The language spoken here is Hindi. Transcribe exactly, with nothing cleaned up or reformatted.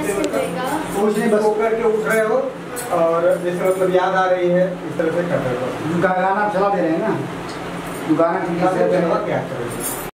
कुछ नहीं, बस सो करके उठ रहे हो और जैसे मतलब याद आ रही है इस तरह से कर रहे हो। गाना आप चला दे रहे हैं ना, गाना ठीक से क्या कर रहे हो?